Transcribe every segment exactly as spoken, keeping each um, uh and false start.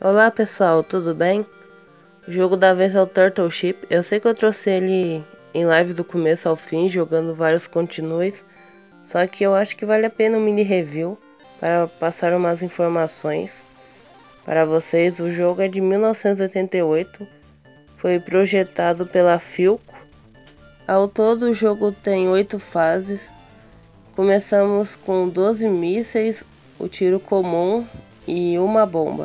Olá pessoal, tudo bem? O jogo da vez é o Turtle Ship. Eu sei que eu trouxe ele em live do começo ao fim, jogando vários continues. Só que eu acho que vale a pena um mini review para passar umas informações para vocês. O jogo é de mil novecentos e oitenta e oito, foi projetado pela Philco. Ao todo o jogo tem oito fases. Começamos com doze mísseis, o tiro comum e uma bomba.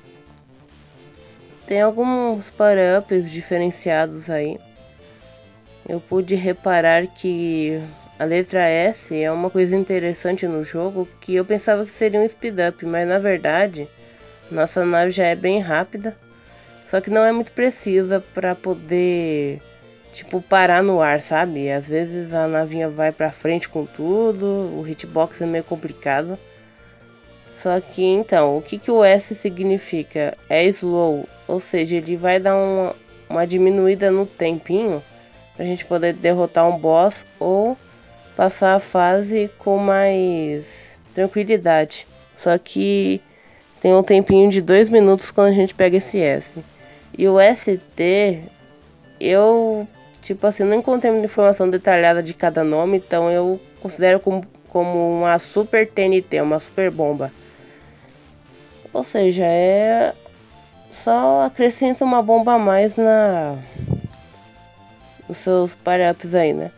Tem alguns power-ups diferenciados aí. Eu pude reparar que a letra S é uma coisa interessante no jogo, que eu pensava que seria um speed-up, mas na verdade nossa nave já é bem rápida, só que não é muito precisa para poder tipo parar no ar, sabe? Às vezes a navinha vai para frente com tudo, o hitbox é meio complicado. Só que então, o que, que o S significa? É slow, ou seja, ele vai dar uma, uma diminuída no tempinho pra gente poder derrotar um boss ou passar a fase com mais tranquilidade. Só que tem um tempinho de dois minutos quando a gente pega esse S. E o S T, eu tipo assim, não encontrei muita informação detalhada de cada nome, então eu considero como, como uma super T N T, uma super bomba. Ou seja, é só acrescenta uma bomba a mais na nos seus power-ups aí, né?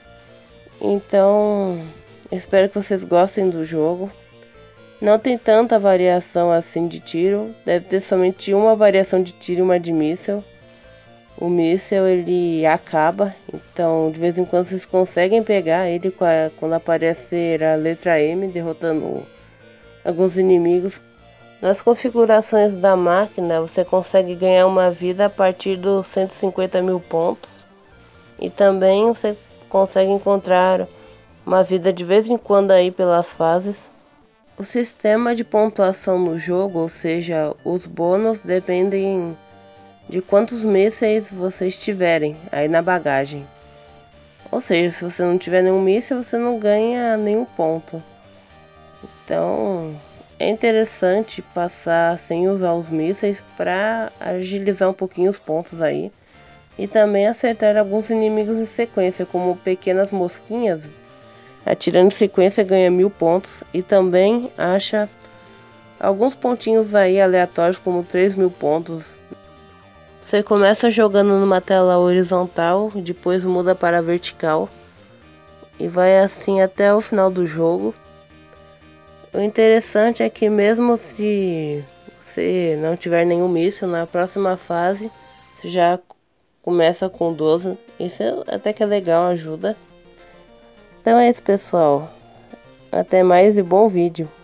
Então, espero que vocês gostem do jogo. Não tem tanta variação assim de tiro, deve ter somente uma variação de tiro e uma de míssil. O míssil ele acaba, então de vez em quando vocês conseguem pegar ele quando aparecer a letra M, derrotando alguns inimigos. Nas configurações da máquina, você consegue ganhar uma vida a partir dos cento e cinquenta mil pontos. E também você consegue encontrar uma vida de vez em quando aí pelas fases. O sistema de pontuação no jogo, ou seja, os bônus dependem de quantos mísseis vocês tiverem aí na bagagem. Ou seja, se você não tiver nenhum míssil, você não ganha nenhum ponto. Então é interessante passar sem usar os mísseis para agilizar um pouquinho os pontos aí. E também acertar alguns inimigos em sequência, como pequenas mosquinhas. Atirando em sequência ganha mil pontos. E também acha alguns pontinhos aí aleatórios, como três mil pontos. Você começa jogando numa tela horizontal, depois muda para vertical. E vai assim até o final do jogo. O interessante é que mesmo se você não tiver nenhum míssil, na próxima fase você já começa com doze. Isso até que é legal, ajuda. Então é isso, pessoal. Até mais e bom vídeo.